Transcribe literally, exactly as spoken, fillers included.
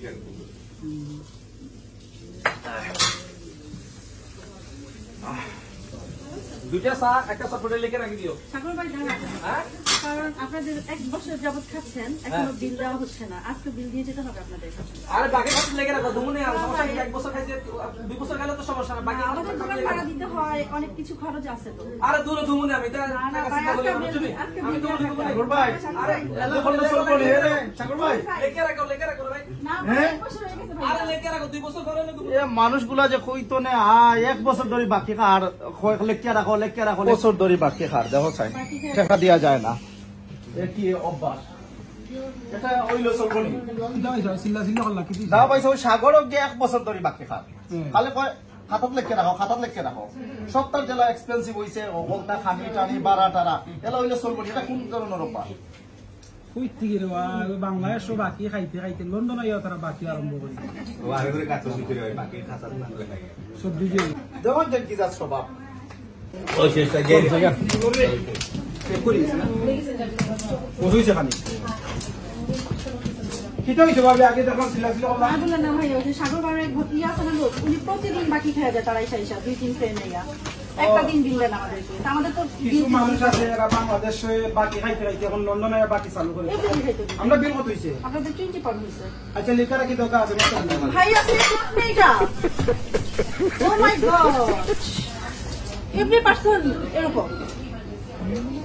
দুইটা চা একটা চটপটে লিখে রাখি দিও। ঠাকুর ভাই কারণ আপনাদের এক বছর যাবত খাচ্ছেন, এখনো বিল দেওয়া হচ্ছে না, আজকে বিল দিয়ে যেতে হবে আপনাদের। আরে বাকি খরচ লেগে রাখো, দুমনে আর সমস্যা নেই, এক বছর খাইছে দুই বছর গেলে তো সমস্যা না, বাকি আমাদের দোকান ভাড়া দিতে হয়, অনেক কিছু খরচ আছে তো। আরে দূরে দুমনে আমি তো আমি তো ঠাকুর ভাই আরে এত বড় সর করে রে ঠাকুর ভাই লেগে রাখো লেগে রাখো ভাই না এক বছর হয়ে গেছে ভাই, আরে লেগে রাখো দুই বছর ধরে এ মানুষগুলা যে কইতো না আ এক বছর ধরে বাকি খার লেগে রাখো লেগে রাখো বছর ধরে বাকি খার দেখো চাই টাকা দেয়া যায় না, এ কি অভ্যাস এটা ওইলো সরবনি দাও যাও সিল্লা সিল্লা করলা কি দাও ভাই সব সাগরও গে এক বছর ধরে বাকি খার খালে কয় খাতাত লেগে রাখো খাতাত লেগে রাখো সপ্তাহ জেলা এক্সপেন্সিভ হইছে ওগলটা খানি টানি বাড়া টারা এলা হইলো সরবনি, এটা কোন ধরনের অভ্যাস কইতে গেলে বাংলাদেশ বাকি খাইতে খাইতে লন্ডন আইয়া তারা বাকি আরম্ভ করি আগে করে কাজ ভিতরে হয় বাকি খাতা না লেখা সব দিকে দেখুন যে কি যাত স্বভাব ও শেষটা গেল করিস না বুঝুইছে খানি কিটা হইছে ভাবে আগে দেখলাম সিলা সিলা করলা না বলে না ভাই, ওই যে সাগর বাড়ির ঘটি আছে না লোক, উনি প্রতিদিন বাকি খেয়ে যায় তারাই সাইসা দুই তিন ট্রেন নেয়া একটা দিন বিল দেন আমাদেরকে। আমাদের তো কিছু মানুষ আছে এরা বাংলাদেশে বাকি খাইতে খাইতে এখন লন্ডনে বাকি চালু করে আমরা বিল কত হইছে আপনাদের টোয়েন্টি পার হইছে। আচ্ছা লেখা রাখি দোকান আছে ভাই আছে এটা oh my god every person এরকম